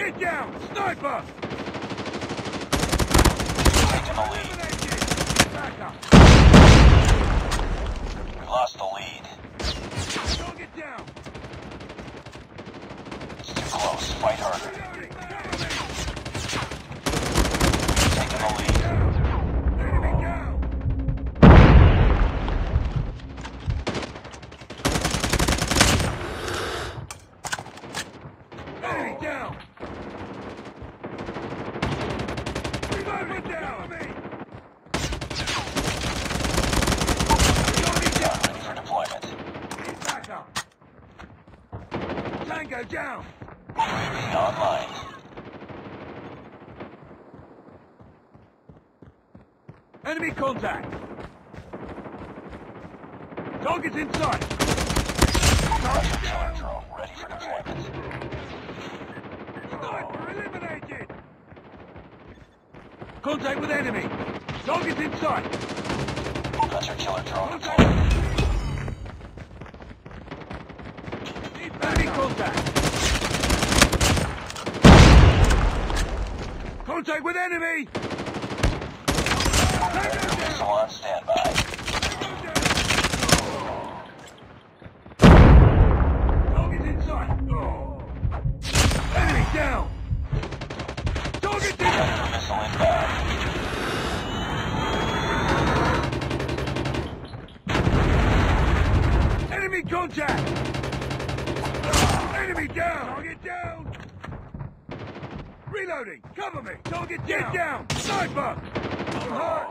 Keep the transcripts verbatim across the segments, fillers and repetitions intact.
Get down! Sniper! Taking the lead. Back up! We lost the lead. Don't get down! It's too close. Fight harder. Reloading! Cover me! Taking the lead. Enemy down! Enemy down! Reloading! Down! Me! Gun ready for deployment. Need backup! Tango down! U A V online. Enemy contact! Target's in sight! Hunter killer drone ready for deployment. Sniper eliminated! Contact with enemy! Target's in sight! Hunter killer drone Contact! deployed. Enemy contact! Contact with enemy! Predator missile on standby. Target's in sight! Enemy down! Target down! Predator missile inbound. Enemy contact! Enemy down! Target down! Reloading! Cover me! Target down! Get down! Sniper! I'm hurt!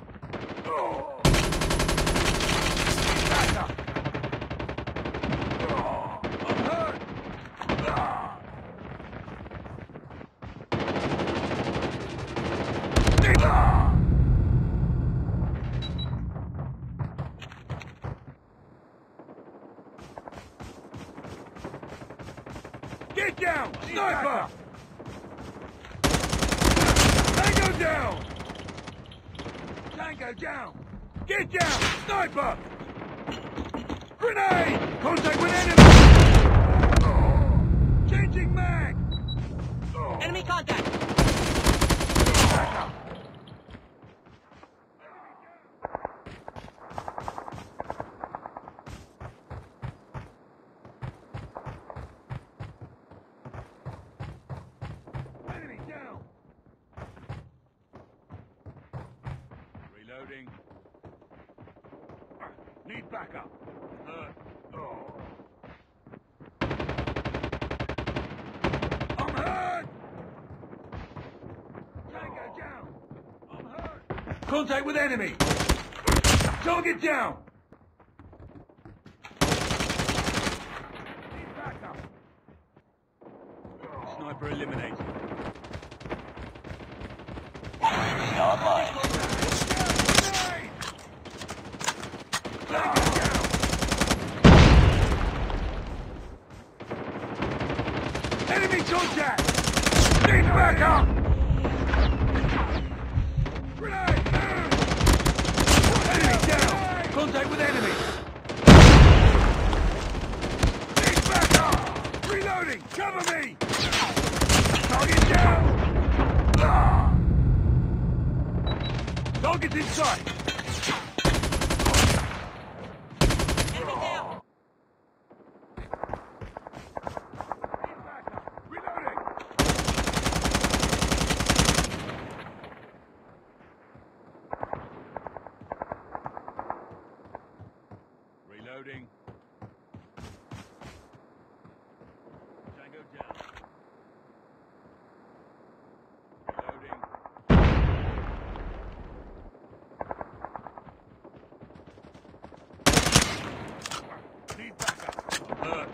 Back up! I'm hurt! Get down! Sniper! Tango down! Tango down! Get down! Sniper! Grenade! Contact with enemy! Changing mag! Enemy contact! Back up! Enemy down! Reloading. Need backup. Hurt. Oh. I'm hurt! Tango down! I'm hurt! Contact with enemy! Target down! Need backup. Sniper eliminated. U A V online. Enemy contact! Need backup! Grenade! Enemy down! Contact with enemy! Need backup! Reloading! Cover me! Target down! Target's in sight! Enemy down! Reloading! Reloading. Tango down. Reloading. Need backup. I'm hurt.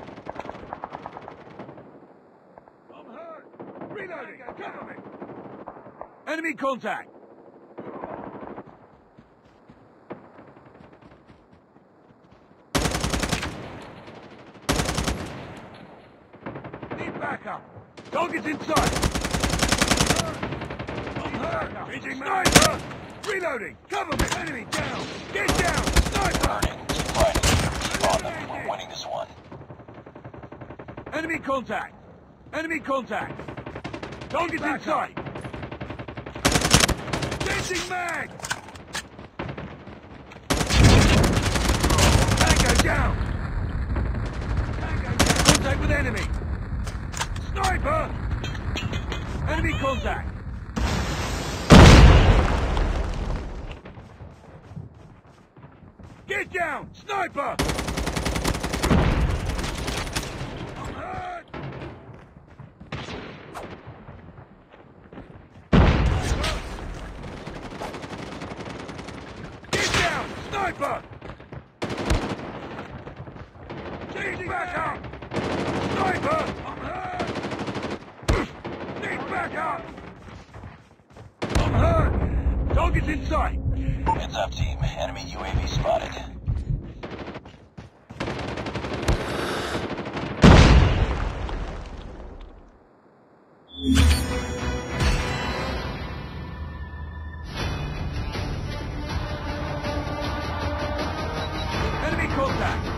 I'm hurt. Reloading. Cover me. Enemy contact. Need backup. Target's in sight. I'm hurt. Reaching sniper. Reloading. Cover me. Enemy down. Get down. Sniper. Burning. Keep fighting. Keep on them. We're winning this one. Enemy contact! Enemy contact! Target's in sight! Changing mag! Tango down! Tango down! Contact with enemy! Sniper! Enemy contact! Get down! Sniper! I'm hurt! Get down! Sniper! Need back up! Sniper! I'm hurt! Need back up! I'm hurt! Target's in sight! Heads up, team. Enemy U A V spotted. Enemy contact!